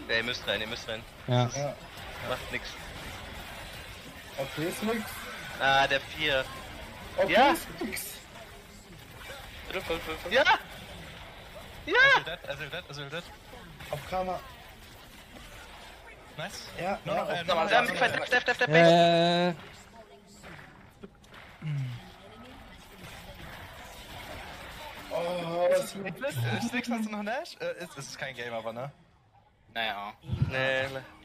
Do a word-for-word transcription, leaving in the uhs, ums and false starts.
Ja, ihr müsst rein, ihr müsst rein. Ja. Ja. Macht nix. Okay, ist nix. Ah, der vier. Okay, Ja. ist nix. Ja! Ja! Azul dead, Azul dead, Azul dead. Auf Karma. Nice. Ja, Nur ja, noch, äh, auf nur noch Ja, Azul Steph, dead. Steph, Steph, Steph, Steph. Äh, Oh, das ist Six hast du noch Nash? Äh, ist, ist kein Game, aber ne? Naja. Nee,